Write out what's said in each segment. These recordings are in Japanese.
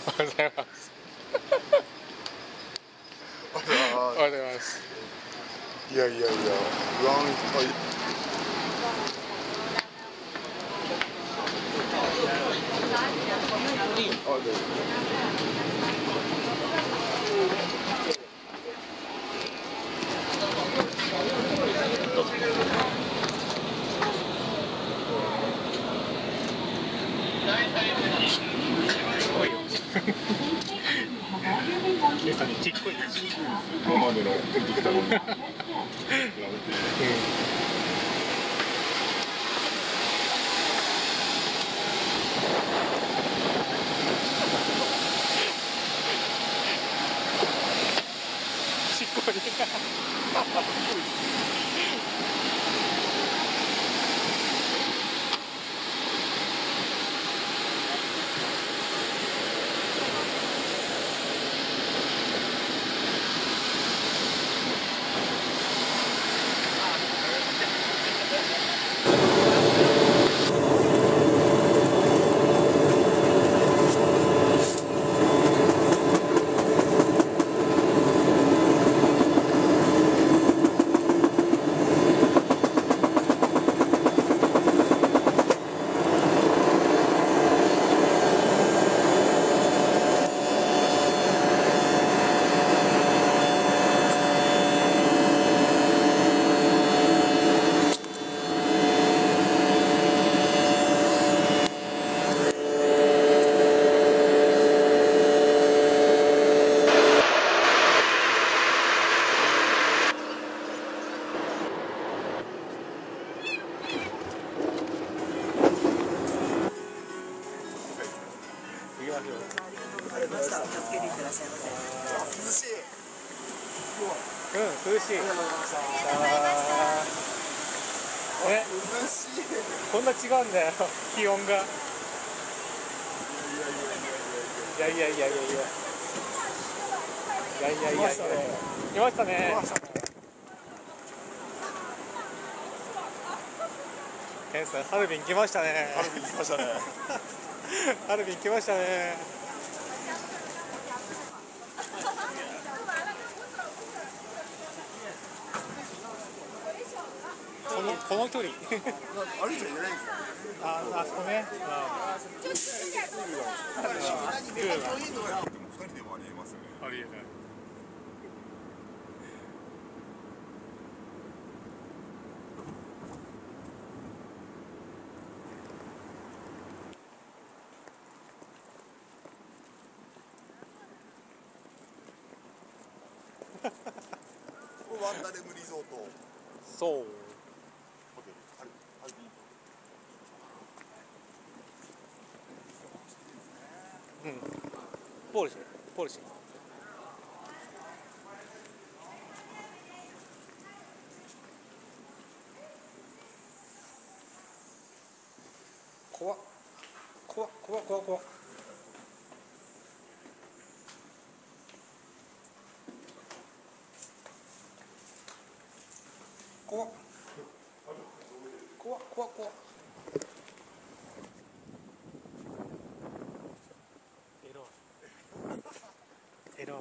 おはようございます。おはようございます。 いやいやいや、不安いっぱい。 ちっこい。 今までの出てきたのに。 ちっこい。 涼しい。 涼しい。 涼しい。 こんな違うんだよ、気温が。いやいやいやいやいやいやいやいやいやいやいましたね。ケンさん、ハルビン来ましたね。 ハルビン来ましたね。 ハルビン来ましたね。この距離。 歩いちゃいけないんですよ。 あそこね。 2人でもありえますよね。 ありえない。 ワンダレムリゾート。 そう。 ホテル。 うん。ポルシェ。ポルシェ。怖っ。怖っ。怖っ。怖っ。怖っ。怖っ。怖っ。怖っ。怖っ。エロい。エロい。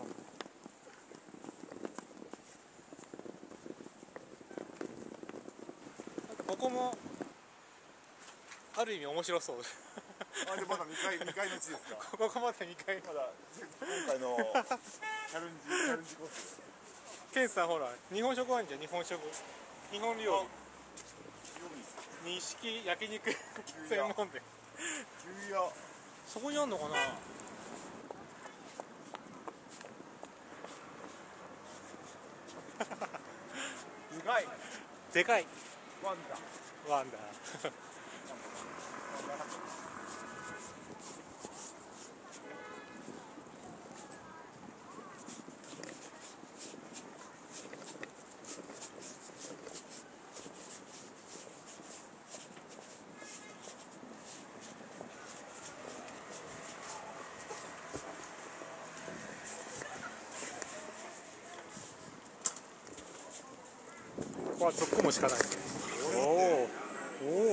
ここもある意味面白そう。 あ、でまだ2階の地ですか。 ここまで2回。 まだ今回のチャレンジコース。 ケンさんほら日本食あるじゃん。日本食。日本料理。錦焼肉専門店。そこにあんのかな。 でかい。 でかい。 ワンダ。 ワンダー。ここは突っ込むしかない。おお。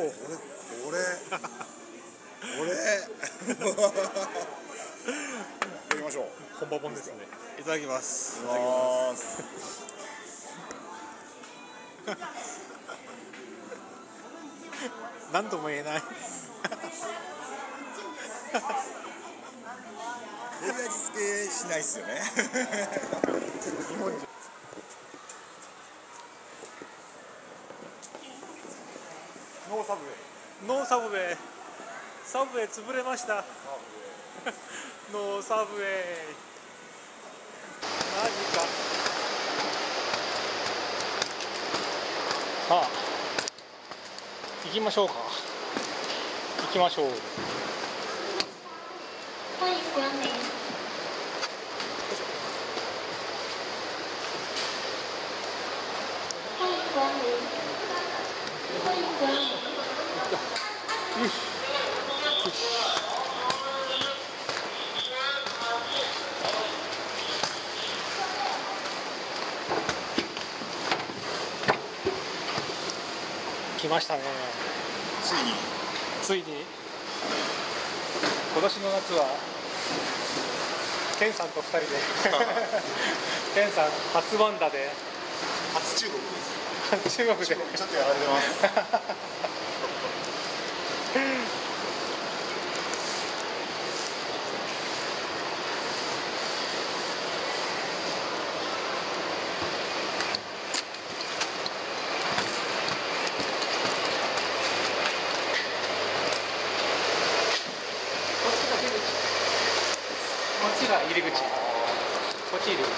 これしょう。 本場本ですね。いただきます。 いただきます。 何とも言えない。 こういう味付けしないっすよね。日本人。ノーサブウェイ。 ノーサブウェイ。サブウェイ潰れました。ノーサブウェイ。マジか。さあ行きましょうか。行きましょう。 欢迎光临。欢迎光临。欢迎光临。 よし。来ましたね。ついに今年の夏はケンさんと2人でケンさん初ワンダで初中国です。 中国でちょっとやられてます。 こっちが入り口。こっち入り口。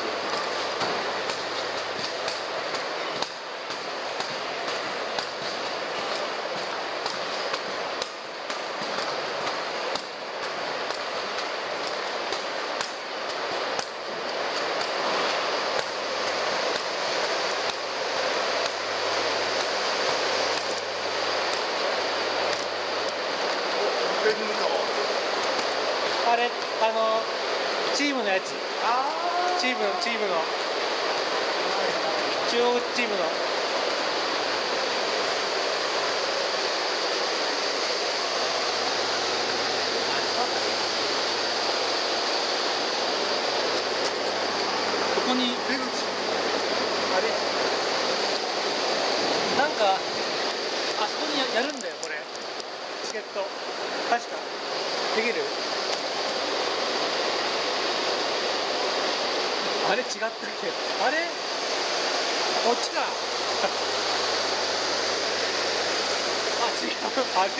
あれチームのやつ。チームの中国チームの。ここに出口。 あれなんかあそこにやるんだよこれ。チケット確かできる。あれ違ったっけ。あれこっちか。あ違う。あれやっぱあれか。あれだ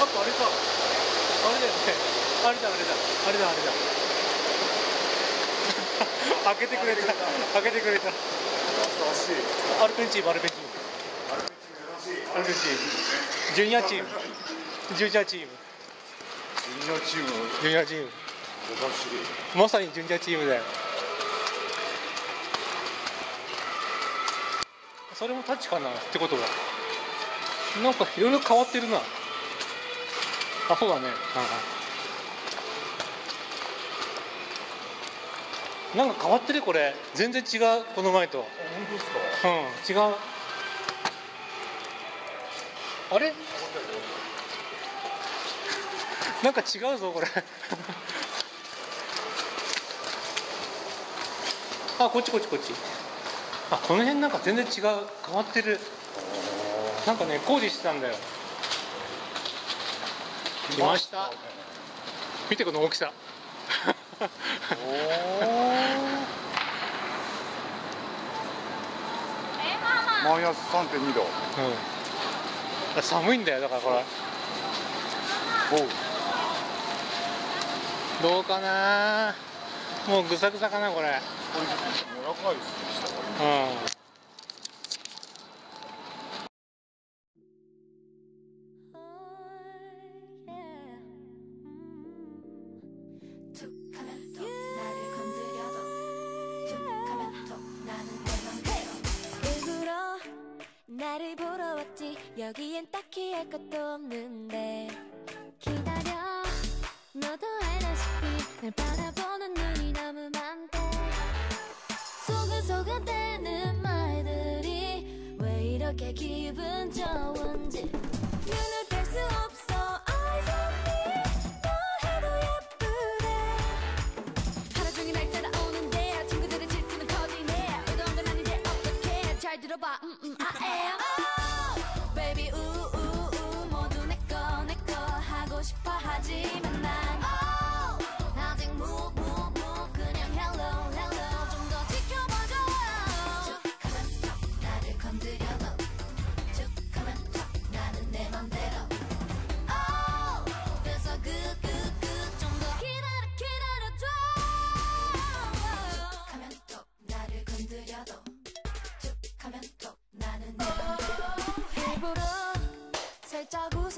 よね。あれだ。開けてくれた。開けてくれた。アルペンチーム。アルペンチーム。ジュニアチーム。ジュニアチーム。まさにジュニアチームだよ。それもタッチかなってことは。なんかいろいろ変わってるな。あ、そうだね。なんか変わってるこれ。全然違うこの前と。 本当ですか。 違う。あれ？なんか違うぞこれ。あ、こっち。あ、この辺なんか全然違う。変わってる。なんかね、工事してたんだよ。来ました。見てこの大きさ。 マイナス3.2度。 寒いんだよだからこれ。どうかな。もうぐさぐさかなこれ。 柔らかいですね。 나를 보러 왔지. 여기엔 딱히 할 것도 없는데 기다려. 너도 알다시피 날 바라보는 눈이 너무 많대. 소근소근대는 말들이 왜 이렇게 기분 좋은지 눈을 뗄 수 없어. Eyes on me. 뭘 해도 예쁘대. 하루 종일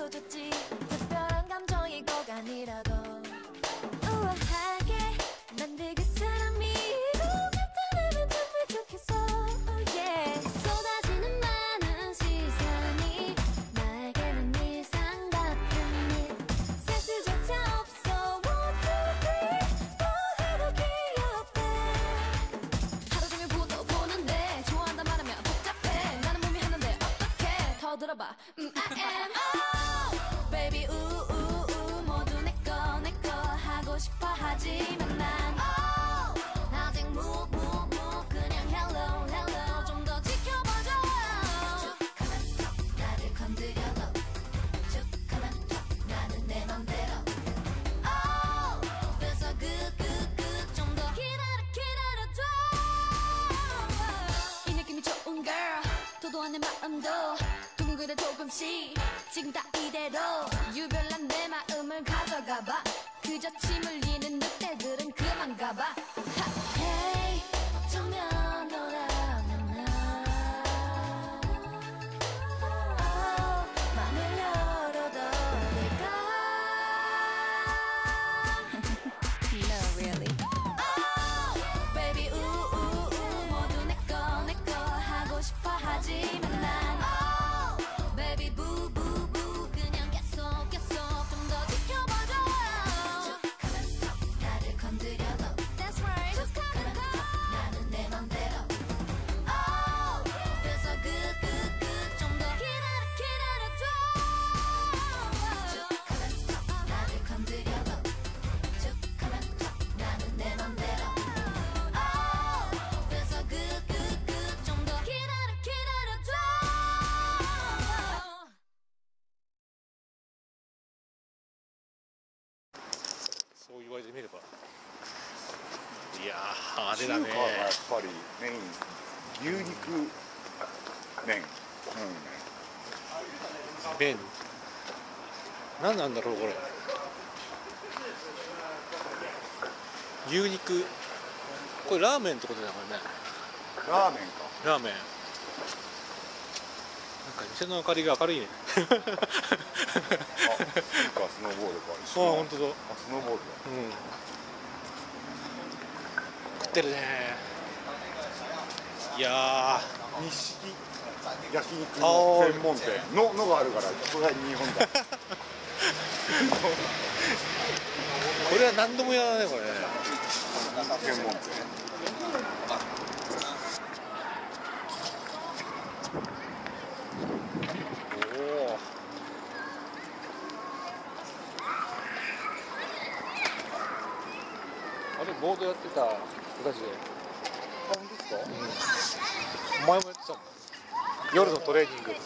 웃어줬지 특별한 감정이 꼭 아니라도 우아하게 만들 그 사람이 나타나면 정말 좋겠어. oh yeah. 쏟아지는 많은 시선이 나에게는 일상 같은 일 센스조차 없어. One, two, three 뭐 해도 귀엽대. 하루 종일 보는데 좋아한다 말하면 복잡해. 나는 몸이 하는데 어떡해. 더 들어봐. I am oh baby 우우우 모두 내꺼 하고 싶어 하지만 난 oh 아직 move 그냥 hello 좀 더 지켜봐줘. 쭉 하면 더 나를 건드려도 쭉 하면 더 나는 내 맘대로 oh feel so good 좀 더 기다려줘. 이 느낌이 좋은 girl 도도한 내 마음도 둥그레 조금씩 지금 다 이대로 유별난 내 마음을 가져가봐. 그저 침 흘리는 늑대들은 그만 가봐. Hey 어쩌면 너라면 나 맘을 열어도 될까. No really. Oh baby 우우우 모두 내꺼 하고 싶어 하지만 난 oh baby 부부부 그냥 계속 좀 더 지켜봐줘. 쭉 하면 더 나를 건드려도 that's right 쭉 하면 더 나는 내 맘대로 oh feel so good 좀 더 기다려줘. 쭉 하면 더 나를 건드려도 쭉 하면 더 나는 내 맘대로 oh feel so good 좀 더 기다려줘. そう言われてみれば。いやーあれだね。 中華はやっぱりメイン牛肉麺、 麺。何なんだろうこれ。牛肉。これラーメンってことだからね。 ラーメンか。 ラーメン。なんか店の明かりが明るいね。 あ、スノーボードか。 あ、本当だ。 あ、スノーボードだ。 食ってるね。いや日式焼肉の専門店のがあるから、これは日本だ。 これは何度もやらないこれね。 専門店。 おお。あれボードやってた人たちで。 あ、本当ですか？ お前もやってたもん。夜のトレーニング。 い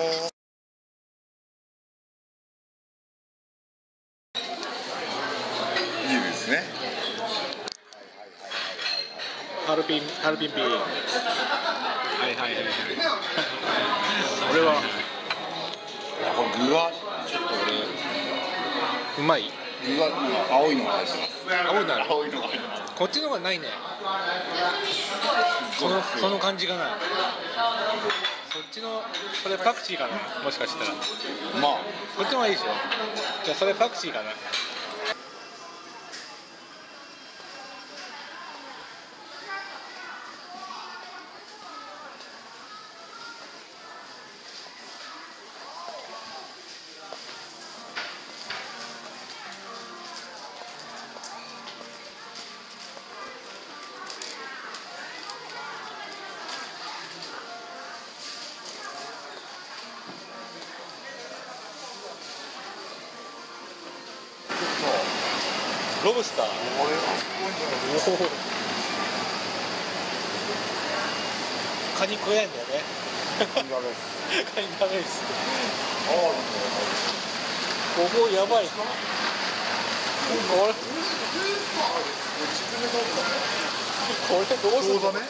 いですね。 ハルピンピー。はいはいはいはい。俺はこれ具はちょっとうまい。 具は青いのが入ってます。 青いのある。 青いのが入ってます。 こっちの方がないね。その感じがない。そっちのそれパクチーかな。もしかしたら。 まあこっちの方がいいでしょ。じゃあそれパクチーかな。ロブスター。 これはすごいんじゃないですか。 カニ食えないんだよね。 カニダメです。 カニダメです。 ああ、 ここやばい。これどうするの？ ちょうどね。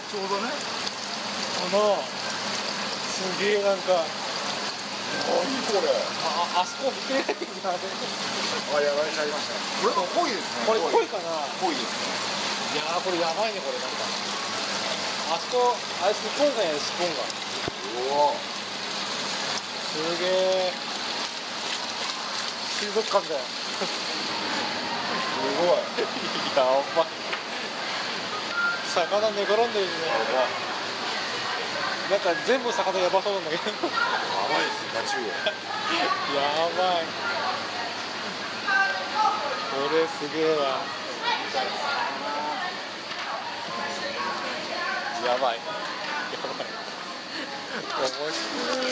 すげえなんか。 何これ。 あそこ見てないんだね。 あ、やられちゃいました。これ濃いですね。 これ濃いかな。 濃いですね。 いやーこれやばいねこれなんか。あそこあれスポンガやねスポンガ。 おお。 すげえ。 水族館だよ。 すごい。 やばい。魚寝転んでるね。なんか全部魚やばそうなんだけど。 やばいですガチウオ。 やばい。これすげえわ。やばい。やばい。面白い。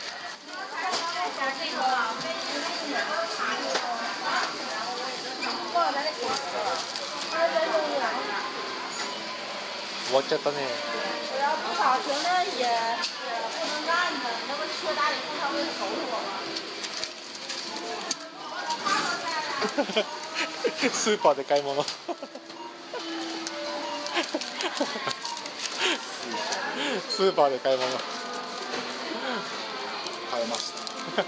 終わっちゃったね。 我要不小心的也不能干的，那不缺大礼物他会投诉我吗？ スーパーで買い物。スーパーで買い物。 買えました。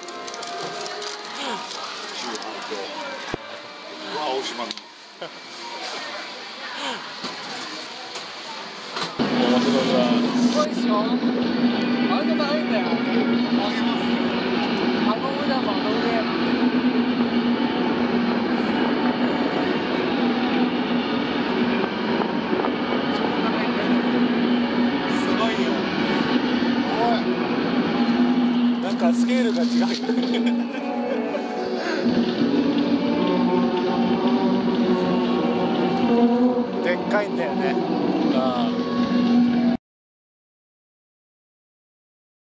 中古と。うわ、青島の。 面白いわ。すごいっしょ。あれじゃないんだよ。あげます。あの上だもん、あの上。すごいよ。なんかスケールが違う。でっかいんだよね。ああ。